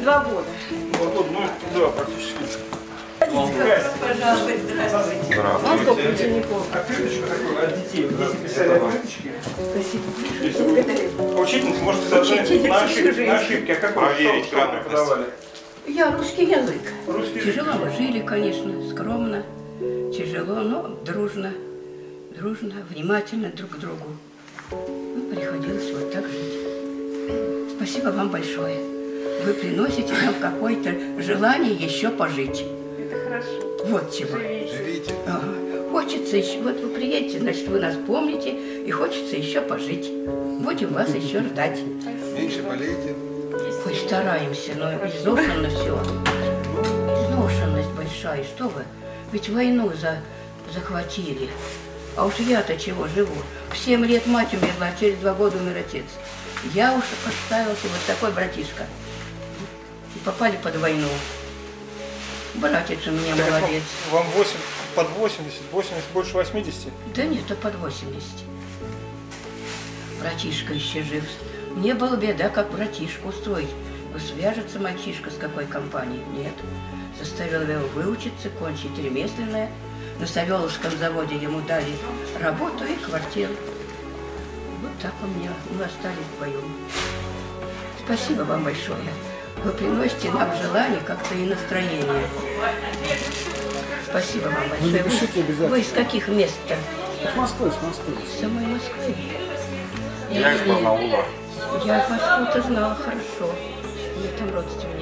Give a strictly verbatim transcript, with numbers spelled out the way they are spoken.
два года. Два года, ну да, практически. Пожалуйста, здравствуйте. Вам сколько учеников? Открыточка такой от детей. Если писали открыточки. Спасибо. Благодарю. Учительница, можете соответствовать на ошибки. На ошибки. А какой проверить что вы преподавали? Я русский язык. Русский язык. Тяжело мы жили, конечно, скромно, тяжело, но дружно, дружно, внимательно друг к другу. Ну, приходилось вот так жить. Спасибо вам большое. Вы приносите нам какое-то желание еще пожить. Это хорошо. Вот чего. Живите. Ага. Хочется еще, вот вы приедете, значит, вы нас помните, и хочется еще пожить. Будем вас еще ждать. Меньше болейте. Ой, стараемся, но изношено все. Изношенность большая, что вы? Ведь войну за, захватили. А уж я-то чего живу? В семь лет мать умерла, а через два года умер отец. Я уж поставился вот такой братишка. И попали под войну. Братец у меня молодец. Вам восемь, под восемьдесят, восемьдесят больше восьмидесяти? Да нет, а под восемьдесят. Братишка еще жив. Мне была беда, как братишку устроить. Ну, свяжется мальчишка с какой компанией? Нет. Заставила его выучиться, кончить ремесленное. На Савеловском заводе ему дали работу и квартиру. Вот так у меня мы остались вдвоем. Спасибо вам большое. Вы приносите нам желание, как-то и настроение. Спасибо вам большое. Вы, вы из каких мест-то? С Москвы, с Москвы. С самой Москвы. Я из Барнаула. Я Москву-то знала хорошо. У меня там родственники.